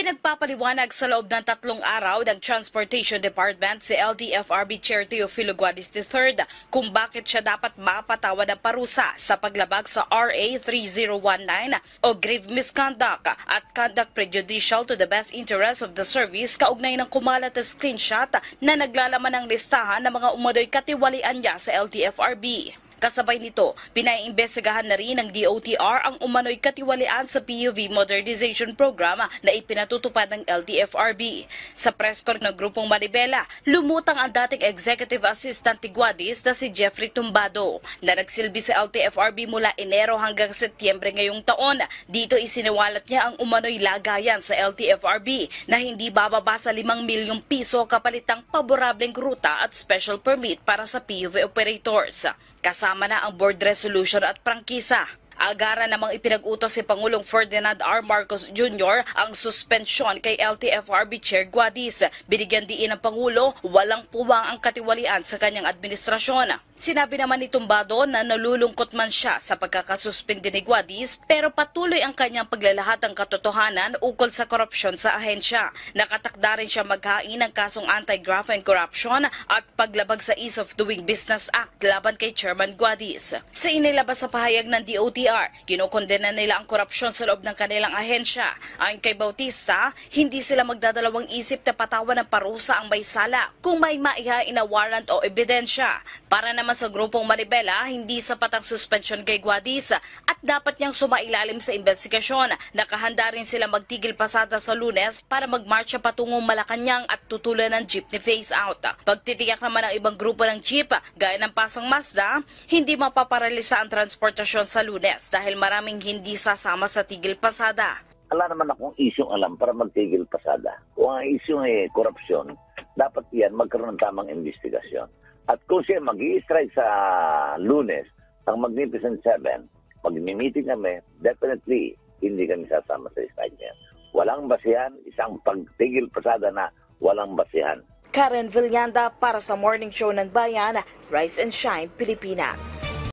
Pinagpapaliwanag sa loob ng 3 araw ng Transportation Department si LTFRB Chair Teofilo Guadis III kung bakit siya dapat mapatawad ng parusa sa paglabag sa RA 3019 o grave misconduct at conduct prejudicial to the best interest of the service kaugnay ng kumalat na screenshot na naglalaman ng listahan ng mga umano'y katiwalian niya sa LTFRB. Kasabay nito, pinaiimbestigahan na rin ng DOTR ang umano'y katiwalian sa PUV Modernization Program na ipinatutupad ng LTFRB. Sa press con ng Grupong Manibela, lumutang ang dating Executive Assistant ni Guadis na si Jeffrey Tumbado na nagsilbi sa LTFRB mula Enero hanggang Setyembre ngayong taon. Dito isiniwalat niya ang umano'y lagayan sa LTFRB na hindi bababa sa 5 milyong piso kapalit ng paborableng ruta at special permit para sa PUV operators. Kasama na ang board resolution at prangkisa. Agara namang ipinag-utos si Pangulong Ferdinand R. Marcos Jr. ang suspensyon kay LTFRB Chair Guadis. Binigyan diin ng Pangulo, walang puwang ang katiwalian sa kanyang administrasyon. Sinabi naman ni Tumbado na nalulungkot man siya sa pagkakasuspindi ni Guadis pero patuloy ang kanyang paglalahat ng katotohanan ukol sa korupsyon sa ahensya. Nakatakda rin siya maghain ng kasong anti-graft and corruption at paglabag sa Ease of Doing Business Act laban kay Chairman Guadis. Sa inilabas sa pahayag ng DOTR, kinokondena nila ang korupsyon sa loob ng kanilang ahensya. Ayon kay Bautista, hindi sila magdadalawang isip na patawan ng parusa ang may sala kung may maihain na warrant o ebidensya. Para naman sa Grupong Manibela, hindi sapat ang suspensyon kay Guadis at dapat niyang sumailalim sa investigasyon. Nakahanda rin sila magtigil pasada sa Lunes para magmarcha patungong Malacanang at tutulan ng jeepney phase-out. Pagtitiyak naman ng ibang grupo ng jeep, gaya ng Pasang Mazda, hindi mapaparalisa ang transportasyon sa Lunes dahil maraming hindi sasama sa tigil pasada. Wala naman akong isyong alam para magtigil pasada. Kung ang isyong korupsyon, dapat yan magkaroon ng tamang investigasyon. At kung siya mag-i-strike sa Lunes, ang Magnificent 7, mag-meeting kami, definitely hindi kami sasama sa strike niya. Walang basihan, isang pagtigil pasada na walang basihan. Karen Villanda para sa Morning Show ng Bayan, Rise and Shine, Pilipinas.